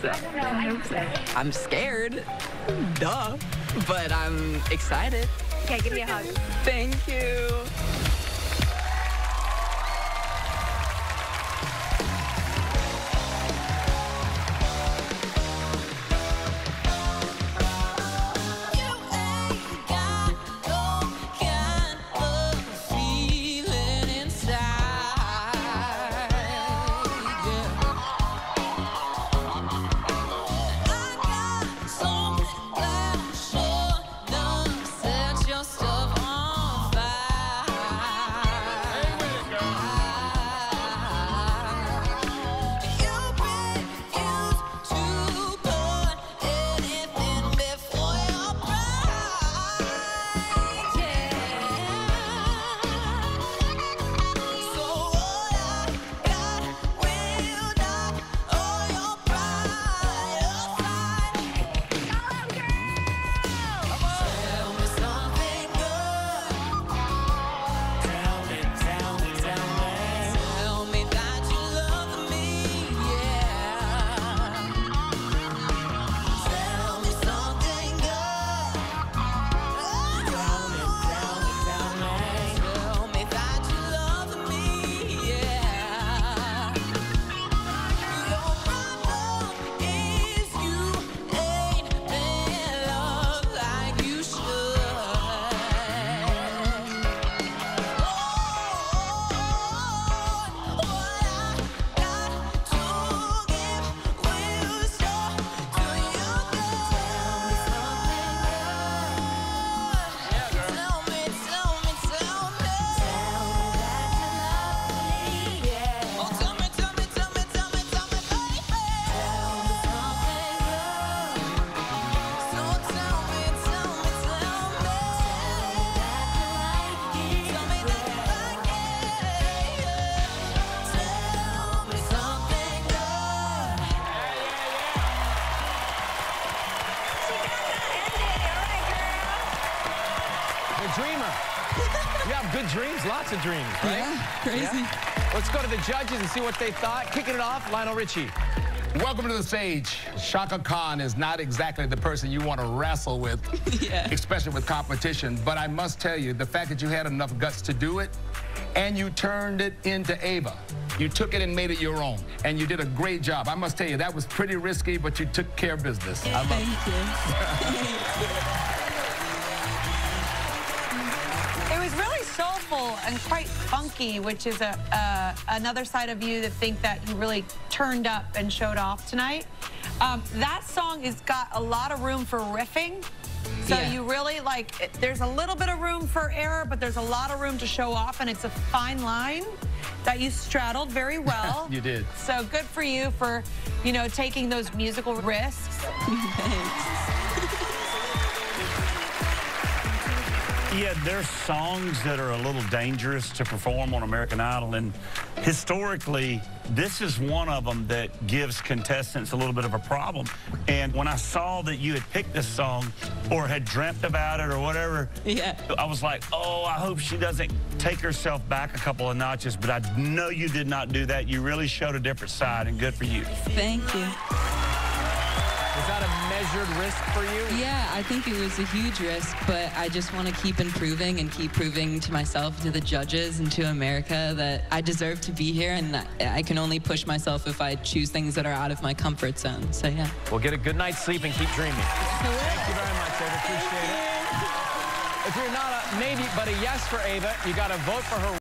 so. I don't know. I hope so. I'm scared, duh, but I'm excited. Okay, give me a hug. Thank you. Dreamer. You have good dreams, lots of dreams, right? Yeah, crazy. Yeah. Let's go to the judges and see what they thought. Kicking it off, Lionel Richie. Welcome to the stage. Shaka Khan is not exactly the person you want to wrestle with, Yeah. especially with competition. But I must tell you, the fact that you had enough guts to do it, and you turned it into Ava. You took it and made it your own, and you did a great job. I must tell you, that was pretty risky, but you took care of business. Thank you. It was really soulful and quite funky, which is another side of you that think that you really turned up and showed off tonight. That song has got a lot of room for riffing. So Yeah. you really there's a little bit of room for error, but there's a lot of room to show off, and it's a fine line that you straddled very well. You did. So good for you for, taking those musical risks. Thanks. Yeah, there's songs that are a little dangerous to perform on American Idol, and historically, this is one of them that gives contestants a little bit of a problem. And when I saw that you had picked this song or had dreamt about it or whatever, Yeah. I was like, oh, I hope she doesn't take herself back a couple of notches, but I know you did not do that. You really showed a different side, and good for you. Thank you. Was that a measured risk for you? Yeah, I think it was a huge risk, but I just want to keep improving and keep proving to myself, to the judges, and to America that I deserve to be here, and I can only push myself if I choose things that are out of my comfort zone. So, yeah. Well, get a good night's sleep and keep dreaming. Thank you very much, Ava. Appreciate it. If you're not a maybe, but a yes for Ava, you got to vote for her.